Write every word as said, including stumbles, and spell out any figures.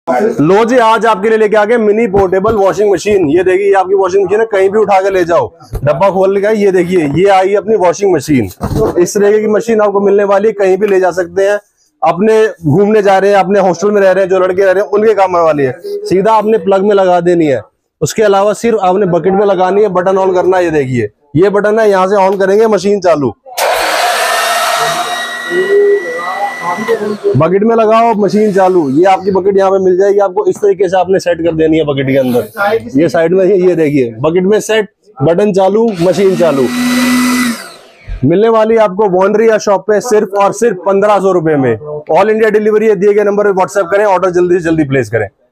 लो जी, आज आपके लिए लेके आ गए मिनी पोर्टेबल वॉशिंग मशीन। ये देखिए, ये आपकी वॉशिंग मशीन है, कहीं भी उठा के ले जाओ, डब्बा खोल के। ये देखिए, ये आई है अपनी वॉशिंग मशीन। इस तरह की मशीन आपको मिलने वाली है, कहीं भी ले जा सकते हैं। अपने घूमने जा रहे हैं, अपने हॉस्टल में रह रहे हैं, जो लड़के रह रहे हैं उनके काम वाली है। सीधा आपने प्लग में लगा देनी है। उसके अलावा सिर्फ आपने बकेट में लगानी है, बटन ऑन करना है। ये देखिए, ये बटन है, यहाँ से ऑन करेंगे, मशीन चालू। बकेट में लगाओ, मशीन चालू। ये आपकी बकेट यहाँ पे मिल जाएगी आपको। इस तरीके से आपने सेट कर देनी है बकेट के अंदर। ये साइड में है, ये देखिए, बकेट में सेट, बटन चालू, मशीन चालू। मिलने वाली आपको वॉन्ड्री या शॉप पे सिर्फ और सिर्फ पंद्रह सौ रुपए में। ऑल इंडिया डिलीवरी है। दिए गए नंबर पे व्हाट्सएप करें, ऑर्डर जल्दी से जल्दी प्लेस करें।